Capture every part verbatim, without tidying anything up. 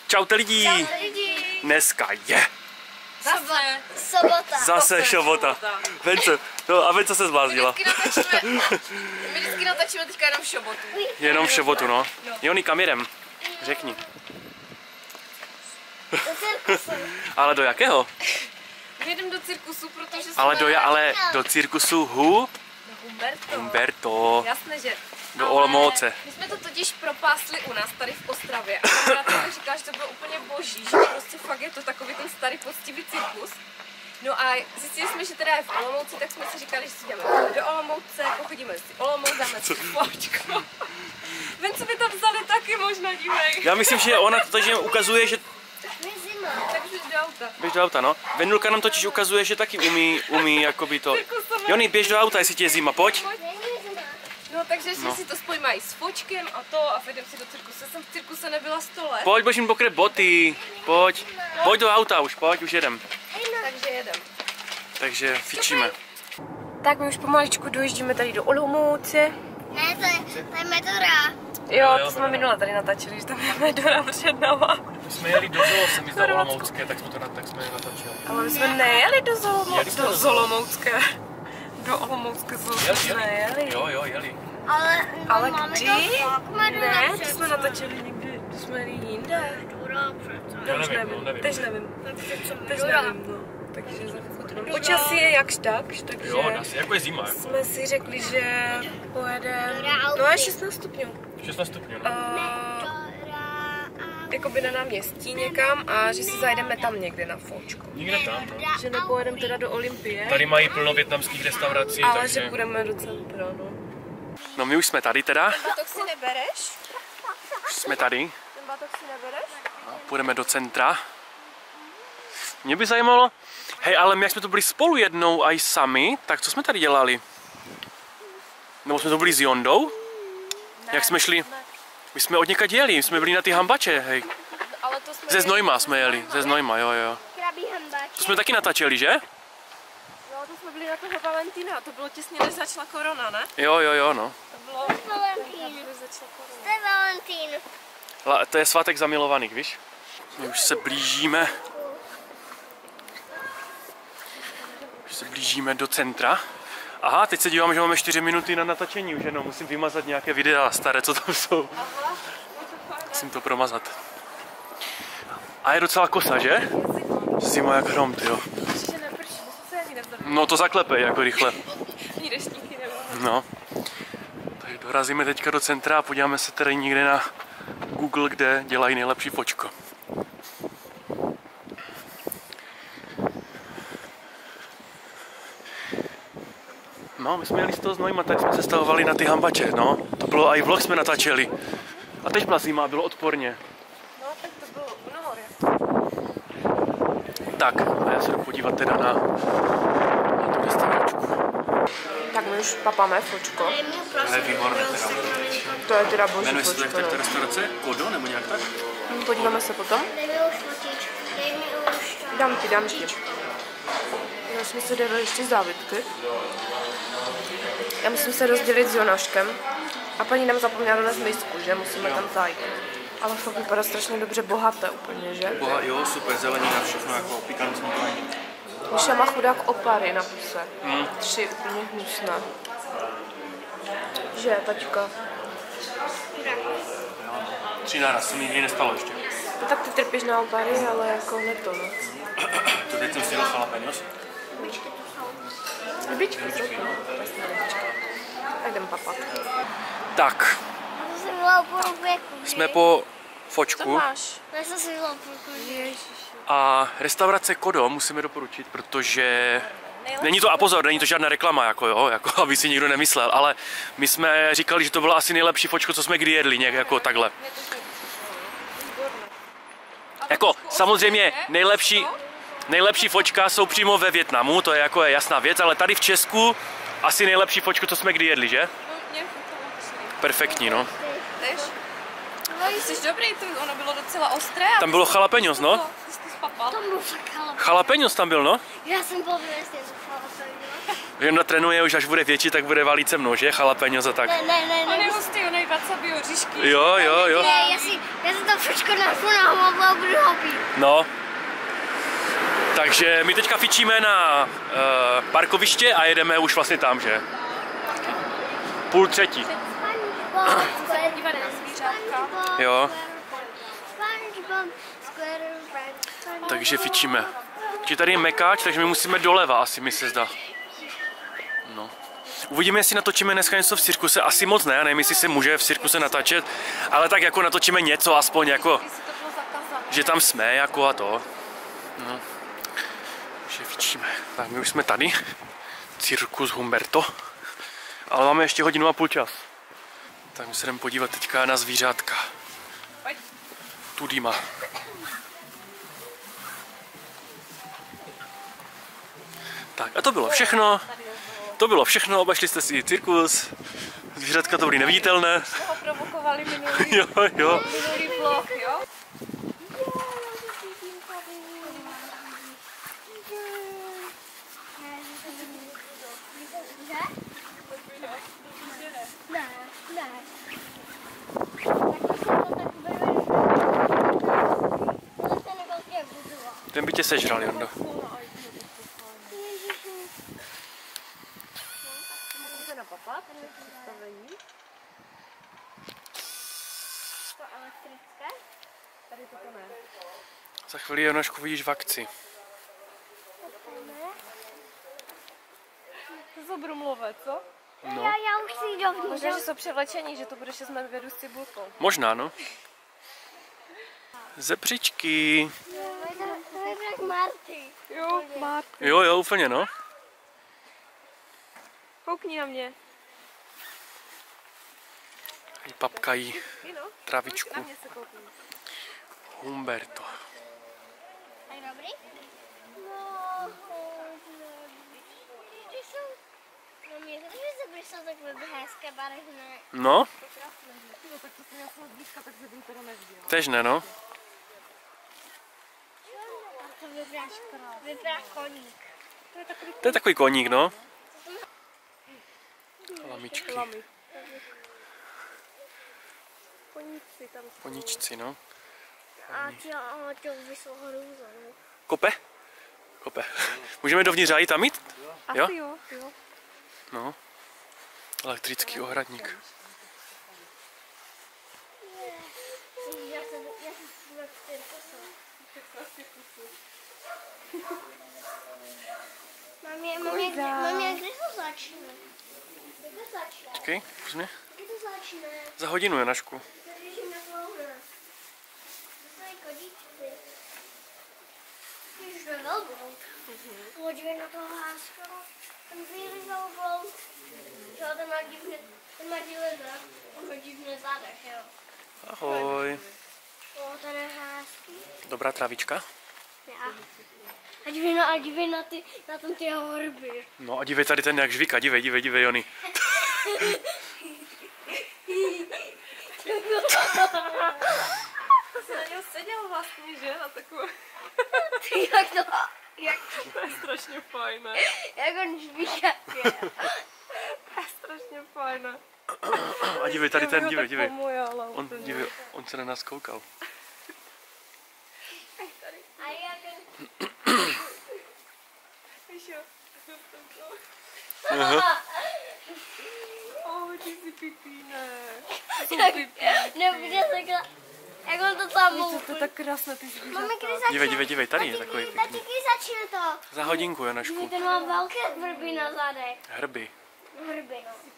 Čaute lidi. Čaute lidi. Dneska je. Zase. Sobota. Zase šobota. Vence, no a Vence se zbláznila. My vždycky natačíme, my vždycky natačíme teďka jenom v šobotu. Jenom v šobotu, no. Jony, kam jedem? Řekni. Do cirkusu. Ale do jakého? Jedem do cirkusu, protože jsme... Ale do, ale do cirkusu Hu? Do Humberto. Humberto. Jasné, že... Do ale Olomouce. My jsme to totiž propásli u nás tady v Ostravě a kamarád mi říkal, že to bylo úplně boží, že prostě fakt je to takový ten starý poctivý cirkus. No a zjistili jsme, že teda je v Olomouci, tak jsme si říkali, že si jdeme do Olomouce, pochodíme si Olomouc, dáme si fočku. Vence by to vzali taky možná, dívej. Já myslím, že ona to že ukazuje, že... Je zima. Tak běž do auta. Běž do auta, no. Venulka nám totiž ukazuje, že taky umí, umí jakoby to... Jony, běž do auta, jestli ti je zima, pojď. No takže No. si to spojíme i s fočkem a to a vyjdem si do cirkuse. Jsem v cirkuse nebyla sto let. Pojď, budeš jim pokryt boty, pojď. Pojď do auta už, pojď, už jedem. Takže jedem. Takže fičíme. Tak my už pomaličku dojíždíme tady do Olomouce. Ne, to je, to je Medora. Jo, to jsme minule tady natáčeli, že tam je Medora před náma. My jsme jeli do Zolo, jsem do Olomoucké, tak jsme to na, tak jsme je natáčeli. Ale my jsme nejeli do Zolomoucké. jsme Do do Zolomoucké. Do Olomoucké jsme nejeli. Jo, jo, jeli. Ale, Ale máme kdy? to fakt Medora Ne, to přece. jsme natáčeli někdy, to jsme jeli jinde. Medora přece. Já Už nevím, no, nevím. Teď nevím. To je přece Teď Medora. nevím, no. Takže za chvilku to mám. Počasí je jakž takž, takže Jo, asi, jako je zima, jako. jsme si řekli, že pojedeme, no je šestnáct stupňů. šestnáct stupňů, no. A jakoby na náměstí někam a že si zajdeme tam někde na fočko. Nikde tam, no. Že nepojedeme teda do Olympie, Tady mají plno vietnamských restaurací, ale takže... že půjdeme do centra, no. No my už jsme tady teda, Batok si nebereš? už jsme tady. Ten batok si nebereš? Půjdeme do centra. Mě by zajímalo, hej, ale my jak jsme to byli spolu jednou a i sami, tak co jsme tady dělali? Nebo jsme to byli s Jondou? Ne, Jak jsme šli? Ne. My jsme od někať jeli, my jsme byli na ty hambače, hej. Ale to jsme Ze Znojma jsme jeli, ze Znojma, jo, jo. Krabí hambáč. To jsme taky natáčeli, že? Jo, to jsme byli na toho Valentína, to bylo těsně než začala korona, ne? Jo, jo, jo, no. To bylo Valentín. než začala korona. To je Valentín. La, to je svátek zamilovaných, víš? My už se blížíme. Už se blížíme do centra. Aha, teď se dívám, že máme čtyři minuty na natáčení už jenom. Musím vymazat nějaké videa staré, co tam jsou. Musím to promazat. A je docela kosa, že? Zima jak hrom, tyjo. Že neprší, to se ani nevzal. No to zaklepej jako rychle. Ani deštníky nebo. No. Takže dorazíme teďka do centra a podíváme se tady někde na Google, kde dělají nejlepší fočko. No, my jsme jeli z toho Znojma, tak jsme se stavovali na ty hambače, no. To bylo, i vlog jsme natáčeli. A teď byla zima, bylo odporně. No, tak to bylo u nahoře. Tak, a já se jdu podívat teda na, na tu restauračku. Tak my už papáme fočko. To je výborné teda. To je teda boží Jmenuje se to jak fočko, ta no. restaurace? Kodo nebo nějak tak? Podíváme se potom. Dej mi už fotičku. Dej mi už to. Dám ti, dám ti. Já jsme se dali ještě závitky. Já musím se rozdělit s Jonáškem. A paní nám zapomněla dnes misku, že? Musíme tam zajít. Ale fakt vypadá strašně dobře, bohaté úplně, že? Boha, jo, super, zelenina, všechno jako pikantní. Míša má chudák opary na puse. Hmm. Tři úplně hnusné. Že, tačka? Tři naraz, to mi nikdy nestalo ještě. No tak ty trpíš na opary, ale jako ne to, no. To teď jsem si dal jalapenos. Libičky, co to? Tak jdem papat. Tak, To jsem byla po rubeku. jsme po Co fočku máš? Já jsem si byla po rubeku. a restaurace Kodo musíme doporučit, protože není to, a pozor, není to žádná reklama, jako jo, jako aby si nikdo nemyslel, ale my jsme říkali, že to bylo asi nejlepší fočko, co jsme kdy jedli, nějak jako takhle. Jako samozřejmě nejlepší, nejlepší fočka jsou přímo ve Vietnamu, to je jako je jasná věc, ale tady v Česku asi nejlepší fočko, co jsme kdy jedli, že? Perfektní, no. Jdeš? Jsi dobrý, to ono bylo docela ostré. Tam bylo jalapenos, no. Ty jsi to spapal. To byl fakt jalapeno. Jalapenos tam byl, no. Já jsem byl vlastně z jalapeno. Jonda trénuje už, až bude větší, tak bude valít se mnou, že? Jalapeňos a tak. Ne, ne, ne, On je ne. hustý, on je wasabi oříšky. Jo, jo, jo. Ne, já si, já si to všechno nafu na hlavu a budu hopit. No. Takže my teďka fičíme na uh, parkoviště a jedeme už vlastně tam, že? Půl třetí. Se podívat na zvířátka. Jo. SpongeBob SquarePants. Takže fičíme. Takže tady je mekáč, takže my musíme doleva asi, mi se zdá. No. Uvidíme, jestli natočíme dneska něco v cirkuse. Asi moc ne, nevím, jestli se může v cirkuse natáčet, ale tak jako natočíme něco, aspoň jako, Jestli to bylo zakázané. že tam jsme jako a to. No. Takže fičíme. Tak my už jsme tady. Cirkus Humberto. Ale máme ještě hodinu a půl čas. Tak my se jdeme podívat teďka na zvířátka. Pojď. Tudýma. Tak a to bylo všechno. To bylo všechno, obešli jste si cirkus. Zvířatka to byly neviditelné. Jsme ho provokovali minulý, Jo, jo. minulý vlog, jo? Ne, ne. Ten by tě sežral, Jondo. Můžeme napapat, představení. To elektrické? Tady toto ne. Za chvíli, Jonošku, vidíš v akci. To jsou brumlové, co? No. Já, já už si jdu. Možná, že jsou převlečení, že to bude šest medvědů s cibulkou. Možná, no. Zebřičky. To je tak Marty. Jo, má. Jo, jo, úplně, no. Koukni na mě. I papkají Ty no, travičku. na mě se koukni. Humberto. Je dobrý? No, ty jsou... No mě to, že zebry jsou takové hezké barevné. No, No tak to jsem já jsem blízka, tak jsem teda neviděla. tež ne, no. A to vypadá škoda. Vypadá koník. To je takový To je takový koník, no. Lamičky. lamy. Koníci tam jsou. Koníčci, no. A ti a to vyslo hrůzou. Kope? Kope. Můžeme dovnitř jít tam jít? Asi Jo? jo, jo. No. Elektrický ohradník. Já se já se na cirkusu. Mami, mami, mami, kdy to začne? Kdy to začne? Počkej, už mě. Kdy to začne? Za hodinu, Jonašku. Držím na klouna. To jsou kodíčky. Když jsme velbloud. Podívej na toho háska. Ten bílý velbloud. Jo, ten má divné, ten má divné zad. On má divné zádech, jo. Ahoj. O, ten je hezký. Dobrá trávička. Já. A dívej na, a dívej na, ty, na tom ty horby. No a dívej tady ten jak žvíka, dívej, dívej, dívej, Jony. To se na něm seděl vlastně, že? Na takovou... Ty, jak to, jak, To je strašně fajné. jak on žvíká. To je strašně fajné. A dívej tady ten, Já bych ho dívej, tak dívej. pomujala On, úplně. dívej, on se na nás koukal. A jak Víš jo? Aha. Oh, ty jsi pipíne. nebude takhle, jak on to tam To, mluví. to je tak krásné, ty zvířata. Mami, kdy začne? Dívej, dívej, dívej, tady je takový Tati, pěkný. kdy začne to? Za hodinku, Jonašku. Ten má velké vrby na zadech. Hrby. Vrby.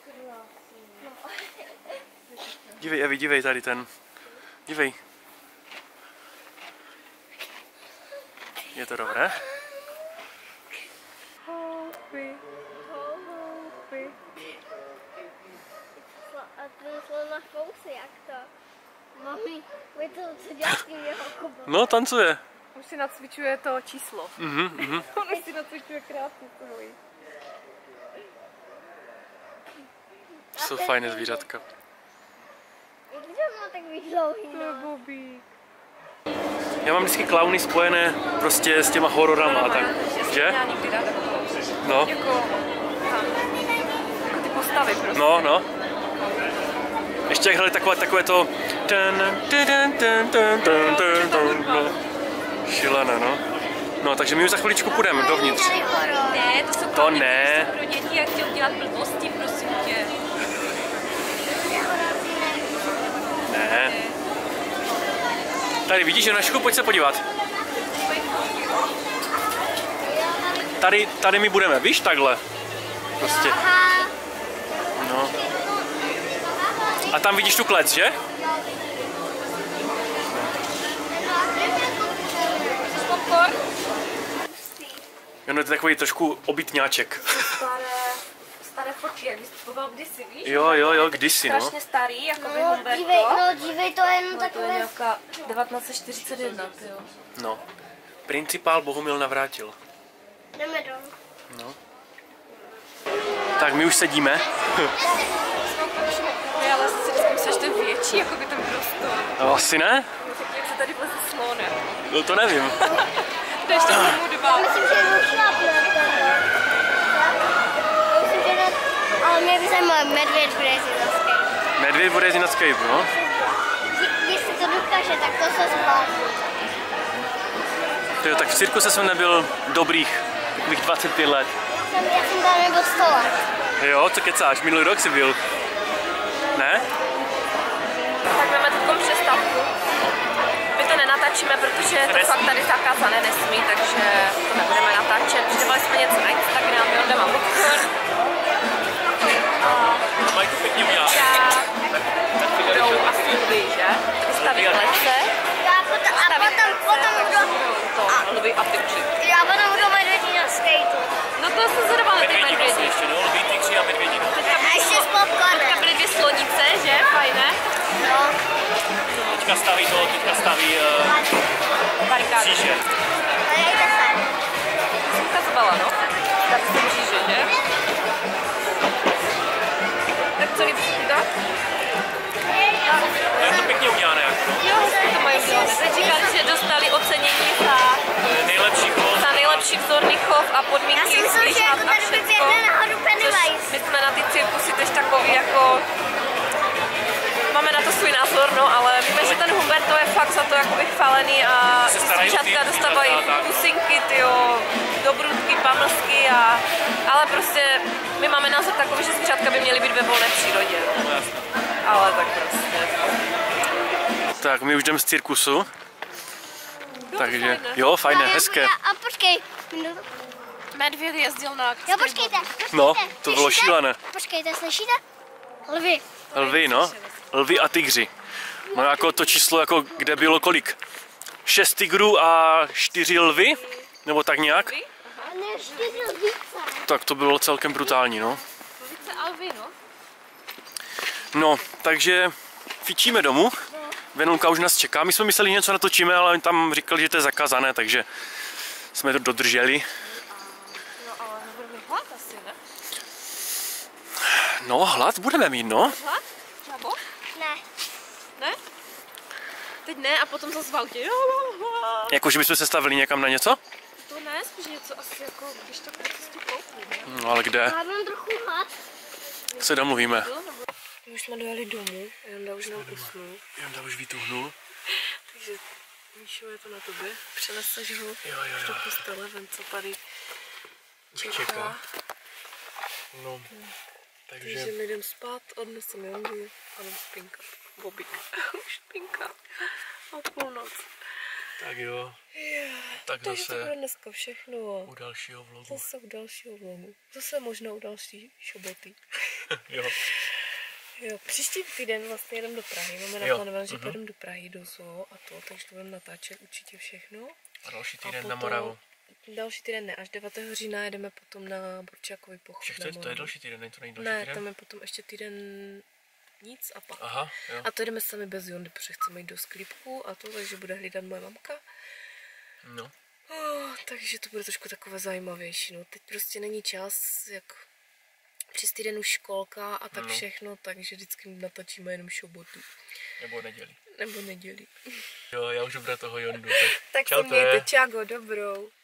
Dívej, Evi, dívej tady ten. Dívej. Je to dobré? Houpy. Houpy. A to šlo na fousy, jak to? Mami, vy to, co děláš s tím jeho kubou? No, tancuje. Už si nacvičuje to číslo. Mhm, mhm. On už si nacvičuje krásně svůj. Jsou fajné zvířatka. Jak to má takový dlouhý, To je no? Bobík. Já mám vždycky klauny spojené prostě s těma hororama a tak. Že? Já nikdy ráda takovou. No. Jako, tam. Jako ty postavy prostě. No, no. Ještě jak hráli takové, takové to... No. Šílené, no. No, takže my už za chviličku půjdeme dovnitř. Ne, to jsou To ne. pro děti, jak chtějí dělat blbosti, prosím tě. Ne. Tady vidíš, Jonašku, pojď se podívat. Tady, tady my budeme, víš, takhle. Prostě. No. A tam vidíš tu klec, že? Popcorn? Jo, no, to je takový trošku obytňáček. Staré, staré fotky, jak vystupoval kdysi, víš? Jo, jo, jo, kdysi, no. Strašně starý, jako by No, Humberto. dívej, no, dívej, to je jenom No, to je takové... nějaká devatenáct set čtyřicet jedna, jo. No. Principál Bohumil Navrátil. Jdeme dolů. No. Tak my už sedíme. Ne, ale si vždycky myslíš, že to je větší, jako by ten prostor. No, asi ne? Jak se tady vleze slon, ne? No to nevím. To ještě tomu dva. Myslím, že je šlápne tohle. Myslím, že ne... Ale mě by zajímalo, medvěd bude jezdit na skate. Medvěd bude jezdit na skate, no. Jestli to dokáže, tak to se zvládne. Jo, tak v cirkuse jsem nebyl dobrých takových dvacet pět let. Já jsem, já jsem tam nebyl sto let. Jo, co kecáš? Minulý rok jsi byl. Ne? Tak máme takovou přestávku. My to nenatačíme, protože je to fakt tady zakázané, nesmí, takže to nebudeme natáčet. Přidávali jsme něco na Instagram, Jonda má popcorn. Mají to pěkně udělat. Budou asi lvy, že? Vystaví klece. Já potom, a potom, potom budu... To lvy a tygři. Já potom budu medvědí na skateu. No to se zrovna ty medvědi. ještě, no, lví, tygři a medvědi. A ještě s popcornem. Byly dvě slonice, že? Fajné. No. Teďka staví to, teďka staví uh, Barikády. příště. Hledejte se. Jsem ukazovala, no. Tak se mříže, že? Tak co líbí tak? Je to pěkně udělané, jako. Jo, hezky to mají udělané. Teď říkali, že dostali ocenění za, Nejlepší chod. za nejlepší vzorný chov a podmínky. Já si myslím, že zvířat jako a tady všecko. vyběhne nahoru Což Pennywise. my jsme na ty cirkusy tež takový jako... Máme na to svůj názor, no, ale víme, že ten Humberto je fakt za to jakoby chválený a Se ty starají o ty zvířatka dostávají zvířata, tak. pusinky, tyjo, dobrutky, pamlsky a... Ale prostě my máme názor takový, že zvířatka by měly být ve volné přírodě. No, jasně. Ale tak prostě... Tak my už jdeme z cirkusu. No, Takže, fajné. jo, fajné, No, hezké. A počkej. minutu. Medvěd jezdil na... Jo, počkejte. počkejte. No, to bylo Slyšíte? šílené. Počkejte, slyšíte? Lvy. Lvy, no. Lvy a tygři. No jako to číslo, jako kde bylo kolik? Šest tygrů a čtyři lvy? Nebo tak nějak? A ne, čtyři lvíce. Tak to bylo celkem brutální, no. Více alvy, no. No, takže fičíme domů. Venulka už nás čeká. My jsme mysleli, že něco natočíme, ale oni tam říkali, že to je zakázané, takže jsme to dodrželi. No ale nebudeme hlad asi, ne? No, hlad budeme mít, no. Hlad? Žabo? Ne. Ne? Teď ne a potom zase v autě. Jako, že bychom se stavili někam na něco? To ne, spíš něco asi jako, když tak na cestu koupí, ne? No, ale kde? Já mám trochu hlad. Se domluvíme. My už jsme dojeli domů, Jonda už nám usnul. Jonda už vytuhnul. Takže Míšo, je to na tobě. Přeneseš ho Jo, jo, do jo. postele, ven co tady čeká. Čeká. No, Takže takže... my jdem spát, odnesem Jondu a jdem spinkat. Bobík. Už spinká. A půlnoc. Tak jo. Yeah. Tak Takže to zase bude dneska všechno. u dalšího vlogu. Zase u dalšího vlogu. Zase možná u další šoboty. Jo. Jo, příští týden vlastně jedem do Prahy. Máme Jo, naplánované, že mhm. pojedeme do Prahy, do zoo a to, takže to budeme natáčet určitě všechno. A další A týden na potom- Moravu. Další týden ne, až devátého října jedeme potom na Borčákový pochod. Však na to je, to je Moravu. další týden, není to není další Ne, týden? tam je potom ještě týden nic a pak. Aha, jo. A to jdeme sami bez Jondy, protože chceme jít do sklípku a to, takže bude hlídat moje mamka. No. Oh, takže to bude trošku takové zajímavější. No. Teď prostě není čas, jak přes týden už školka a tak No. všechno, takže vždycky natočíme jenom šobotu. Nebo neděli. Nebo neděli. Jo, já už dobré toho Jondu. Tak, Tak se čaute. mějte, čago, dobrou.